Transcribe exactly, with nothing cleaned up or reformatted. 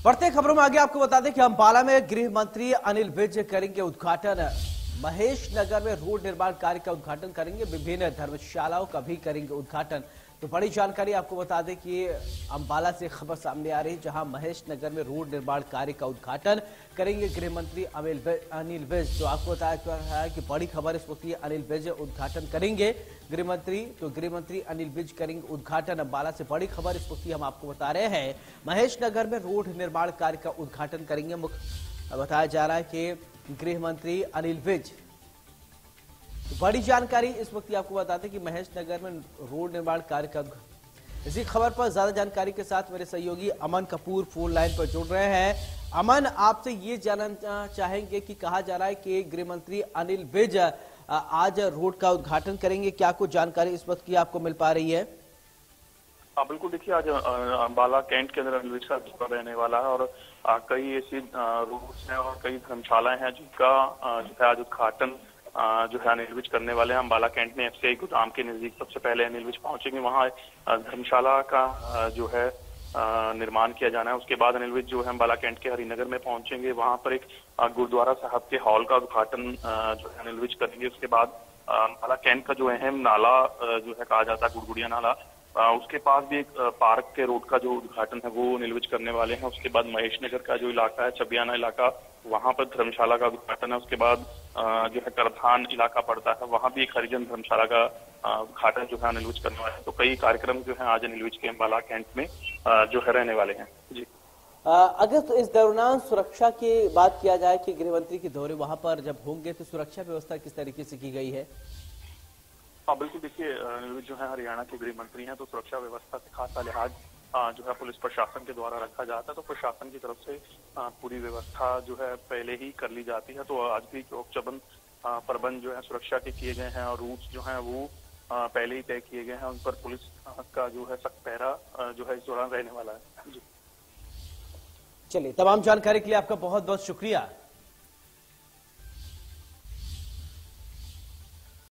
बढ़ते खबरों में आगे आपको बता दें कि अंबाला में गृह मंत्री अनिल विज करेंगे उद्घाटन। महेश नगर में रोड निर्माण कार्य का उद्घाटन करेंगे, विभिन्न धर्मशालाओं का भी करेंगे उद्घाटन। तो बड़ी जानकारी आपको बता दें कि अंबाला से खबर सामने आ रही है, जहां महेश नगर में रोड निर्माण कार्य का उद्घाटन करेंगे गृह मंत्री अनिल विज। तो आपको बताया है कि बड़ी खबर इस वक्त अनिल विज उद्घाटन करेंगे गृह मंत्री। तो गृह मंत्री अनिल विज करेंगे उद्घाटन। अंबाला से बड़ी खबर इस वक्त हम आपको बता रहे हैं, महेश नगर में रोड निर्माण कार्य का उद्घाटन करेंगे। मुख्य बताया जा रहा है कि गृह मंत्री अनिल विज। बड़ी जानकारी इस वक्त आपको बताते हैं कि महेश नगर में रोड निर्माण कार्य का। इसी खबर पर ज्यादा जानकारी के साथ मेरे सहयोगी अमन कपूर फोन लाइन पर जुड़ रहे हैं। अमन, आपसे ये जानना चाहेंगे कि कहा जा रहा है कि गृह मंत्री अनिल विज आज रोड का उद्घाटन करेंगे, क्या कुछ जानकारी इस वक्त की आपको मिल पा रही है? हाँ बिल्कुल, देखिए आज अंबाला कैंट के अंदर अनिल विज का दौरा रहने वाला है और आ, कई ऐसी रोड्स हैं और कई धर्मशालाएं हैं जिनका जो है आज उद्घाटन जो है अनिल विज करने वाले हैं। अंबाला कैंट में एफसीआई गोदाम के नजदीक सबसे पहले अनिल विज पहुंचेंगे, वहां धर्मशाला का जो है निर्माण किया जाना है। उसके बाद अनिल विज जो है अंबाला कैंट के हरिनगर में पहुंचेंगे, वहां पर एक गुरुद्वारा साहब के हॉल का उद्घाटन जो है अनिल विज करेंगे। उसके बाद अंबाला कैंट का जो अहम नाला जो है कहा जाता है गुड़गुड़िया नाला, उसके पास भी एक पार्क के रोड का जो उद्घाटन है वो अनिल विज करने वाले हैं। उसके बाद महेश नगर का जो इलाका है चबियाना इलाका, वहां पर धर्मशाला का उद्घाटन है। उसके बाद जो है करधान इलाका पड़ता है, वहां भी एक हरिजन धर्मशाला का उद्घाटन जो है अनिल विज करने वाले हैं। तो कई कार्यक्रम जो है आज अनिल विज के अंबाला कैंट में जो है रहने वाले हैं। जी अगर तो इस दौरान सुरक्षा की बात किया जाए कि गृह मंत्री के दौरे वहां पर जब होंगे तो सुरक्षा व्यवस्था किस तरीके से की गई है? हाँ बिल्कुल, देखिए अनिल विज जो है हरियाणा के गृह मंत्री हैं, तो सुरक्षा व्यवस्था से खासा लिहाज जो है पुलिस प्रशासन के द्वारा रखा जाता है। तो प्रशासन की तरफ से पूरी व्यवस्था जो है पहले ही कर ली जाती है। तो आज भी चौक चबंद प्रबंध जो है सुरक्षा के किए गए हैं और रूट्स जो हैं वो पहले ही तय किए गए हैं। उन पर पुलिस का जो है सख्त पहरा जो है इस दौरान रहने वाला है। जी चलिए, तमाम जानकारी के लिए आपका बहुत बहुत शुक्रिया।